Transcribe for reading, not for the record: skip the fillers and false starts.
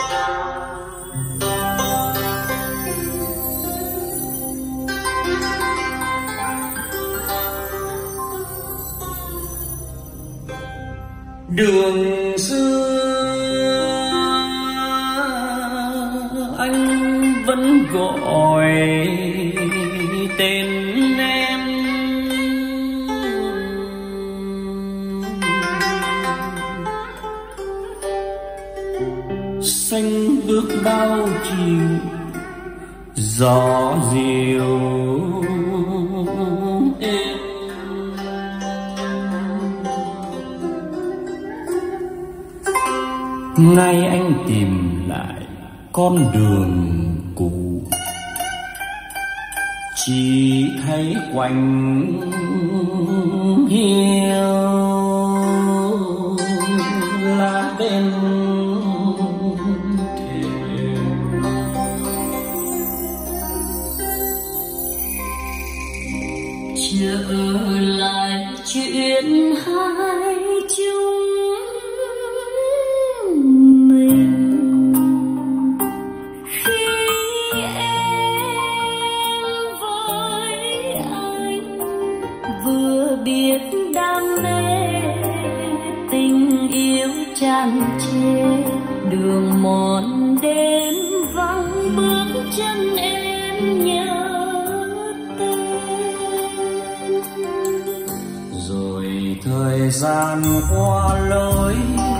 Đường xưa anh vẫn gọi tên em, xanh bước bao chiều gió diều êm. Nay anh tìm lại con đường cũ, chỉ thấy quạnh hiu lá bên thềm. Trở lại chuyện hai chúng biết đam mê tình yêu tràn trề, đường mòn đêm vắng bước chân em nhớ tên. Rồi thời gian qua lối